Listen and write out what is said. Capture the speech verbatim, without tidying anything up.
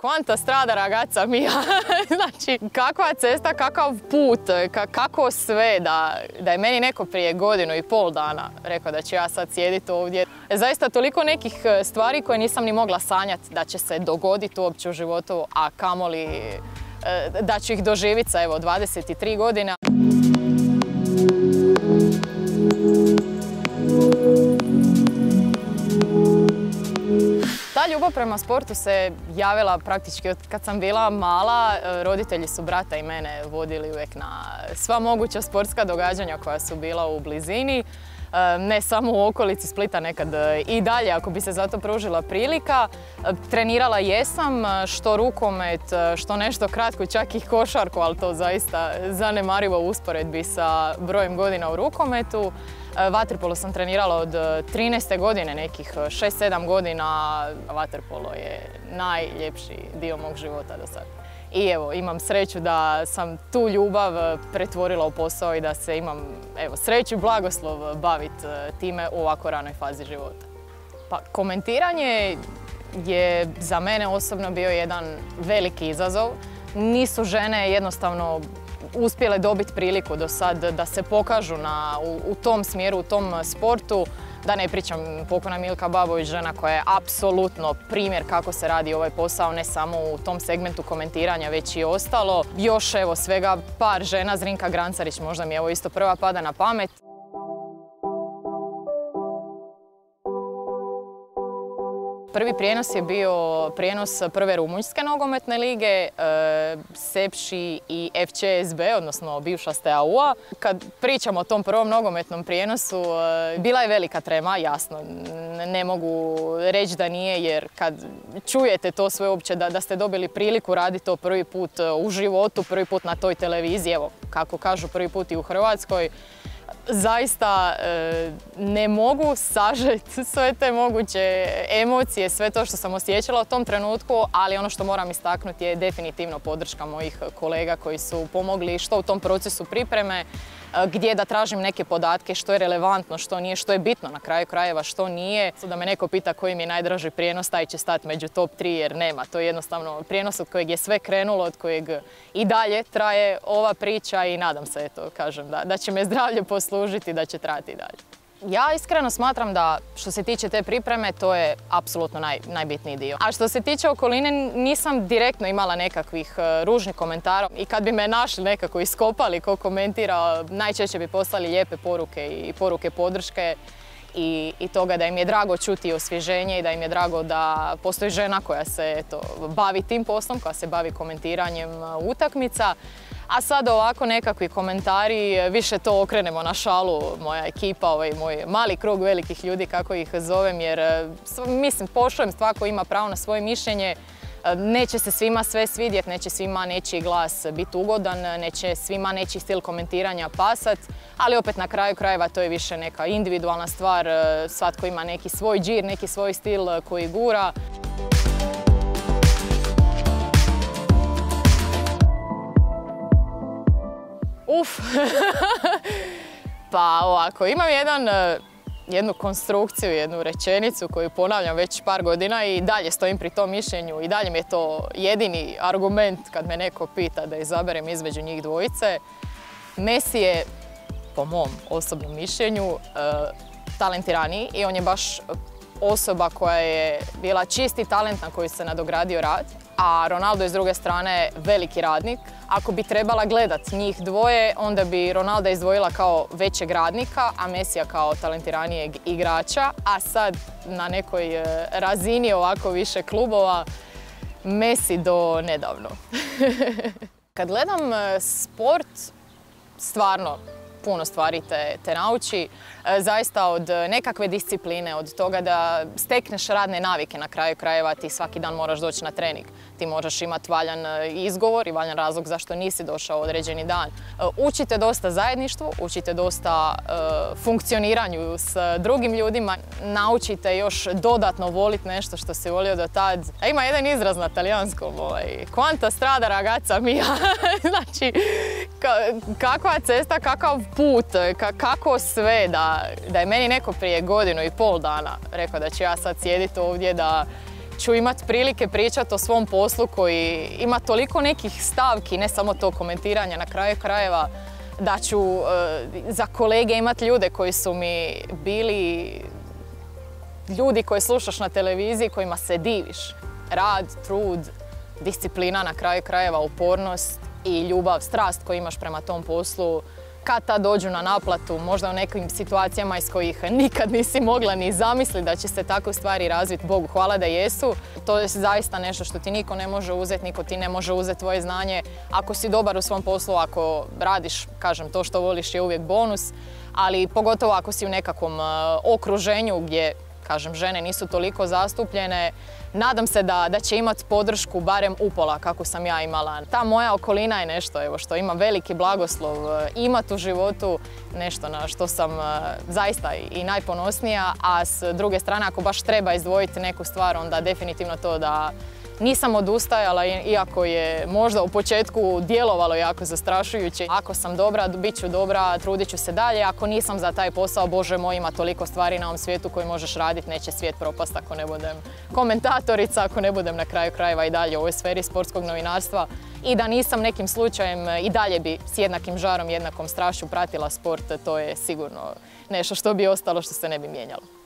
Quanta strada ragazza mia. Znači, kakva cesta, kakav put, kako sve, da, da je meni neko prije godinu i pol dana rekao da ću ja sad sjediti ovdje. Zaista toliko nekih stvari koje nisam ni mogla sanjati da će se dogoditi uopće u životu, a kamoli da ću ih doživjeti sa evo dvadeset tri godine. Ta ljubav prema sportu se javila praktički od kad sam bila mala. Roditelji su brata i mene vodili uvijek na sva moguća sportska događanja koja su bila u blizini. Ne samo u okolici Splita, nekad i dalje ako bi se za to pružila prilika. Trenirala jesam, što rukomet, što nešto kratko, čak i košarku, ali to zaista zanemarivo u usporedbi sa brojem godina u rukometu. Vaterpolo sam trenirala od trinaeste godine, nekih šest sedam godina. Vaterpolo je najljepši dio mog života do sada. I evo, imam sreću da sam tu ljubav pretvorila u posao i da se imam evo, sreću i blagoslov baviti time u ovako ranoj fazi života. Pa, komentiranje je za mene osobno bio jedan veliki izazov. Nisu žene jednostavno uspjele dobiti priliku do sad da se pokažu na, u, u tom smjeru, u tom sportu. Da ne pričam, pokojna Milka Babović, žena koja je apsolutno primjer kako se radi ovaj posao, ne samo u tom segmentu komentiranja, već i ostalo. Još evo svega par žena, Zrinka Grancarić možda mi evo isto prva pada na pamet. Prvi prijenos je bio prijenos prve rumunjske nogometne lige, Sepši i F C S B, odnosno bivša S T A U-a. Kad pričamo o tom prvom nogometnom prijenosu, bila je velika trema, jasno. Ne mogu reći da nije, jer kad čujete to sve uopće, da, da ste dobili priliku raditi to prvi put u životu, prvi put na toj televiziji, evo, kako kažu, prvi put i u Hrvatskoj, zaista e, ne mogu sažeti sve te moguće emocije, sve to što sam osjećala u tom trenutku, ali ono što moram istaknuti je definitivno podrška mojih kolega koji su pomogli što u tom procesu pripreme, gdje da tražim neke podatke, što je relevantno, što nije, što je bitno na kraju krajeva, što nije. Da me neko pita koji mi je najdraži prijenos, taj će stati među top tri jer nema. To je jednostavno prijenos od kojeg je sve krenulo, od kojeg i dalje traje ova priča i nadam se, eto, kažem, da, da će me zdravlje poslužiti i da će trajati i dalje. Ja iskreno smatram da što se tiče te pripreme, to je apsolutno naj, najbitniji dio. A što se tiče okoline, nisam direktno imala nekakvih uh, ružnih komentara i kad bi me našli nekako iskopali ko komentira, najčešće bi poslali lijepe poruke i poruke podrške i, i toga da im je drago čuti osvježenje i da im je drago da postoji žena koja se eto, bavi tim poslom, koja se bavi komentiranjem utakmica. A sad ovako nekakvi komentari, više to okrenemo na šalu, moja ekipa, ovaj moj mali krug velikih ljudi, kako ih zovem, jer mislim, poštujem, svako ima pravo na svoje mišljenje. Neće se svima sve svidjeti, neće svima nečiji glas biti ugodan, neće svima nečiji stil komentiranja pasat, ali opet na kraju krajeva to je više neka individualna stvar, svatko ima neki svoj džir, neki svoj stil koji gura. Uf, pa ovako, imam jedan, jednu konstrukciju, jednu rečenicu koju ponavljam već par godina i dalje stojim pri tom mišljenju i dalje mi je to jedini argument kad me neko pita da izaberem između njih dvojice. Messi je, po mom osobnom mišljenju, talentiraniji i on je baš osoba koja je bila čisti talent na koji se nadogradio rad, a Ronaldo je s druge strane veliki radnik. Ako bi trebala gledat njih dvoje, onda bi Ronalda izdvojila kao većeg radnika, a Messija kao talentiranijeg igrača, a sad na nekoj razini ovako više klubova, Messi do nedavno. Kad gledam sport, stvarno puno stvari te, te nauči, zaista od nekakve discipline, od toga da stekneš radne navike na kraju krajeva, ti svaki dan moraš doći na trening. Ti moraš imati valjan izgovor i valjan razlog zašto nisi došao određeni dan. Učite dosta zajedništvu, učite dosta uh, funkcioniranju s drugim ljudima, naučite još dodatno voliti nešto što si volio do tad. A ima jedan izraz na talijanskom, ovaj, quanta strada ragazza mia, znači ka, kakva cesta, kakav put, ka, kako sve, da, da je meni neko prije godinu i pol dana rekao da ću ja sad sjediti ovdje, da ću imati prilike pričati o svom poslu koji ima toliko nekih stavki, ne samo to komentiranje na kraju krajeva, da ću uh, za kolege imati ljude koji su mi bili ljudi koje slušaš na televiziji, kojima se diviš. Rad, trud, disciplina na kraju krajeva, upornost i ljubav, strast koju imaš prema tom poslu. Kad ta dođu na naplatu, možda u nekim situacijama iz kojih nikad nisi mogla ni zamisliti da će se takve stvari razviti, Bogu hvala da jesu. To je zaista nešto što ti niko ne može uzeti, niko ti ne može uzeti tvoje znanje. Ako si dobar u svom poslu, ako radiš, kažem, to što voliš je uvijek bonus, ali pogotovo ako si u nekakvom okruženju gdje, kažem, žene nisu toliko zastupljene, nadam se da, da će imati podršku barem upola kako sam ja imala. Ta moja okolina je nešto evo, što ima veliki blagoslov imati u životu, nešto na što sam zaista i najponosnija, a s druge strane ako baš treba izdvojiti neku stvar, onda definitivno to da nisam odustajala, iako je možda u početku djelovalo jako zastrašujuće. Ako sam dobra, bit ću dobra, trudit ću se dalje. Ako nisam za taj posao, Bože moj, ima toliko stvari na ovom svijetu koje možeš raditi, neće svijet propast ako ne budem komentatorica, ako ne budem na kraju krajeva i dalje u ovoj sferi sportskog novinarstva. I da nisam nekim slučajem i dalje bi s jednakim žarom, jednakom strašću pratila sport, to je sigurno nešto što bi ostalo, što se ne bi mijenjalo.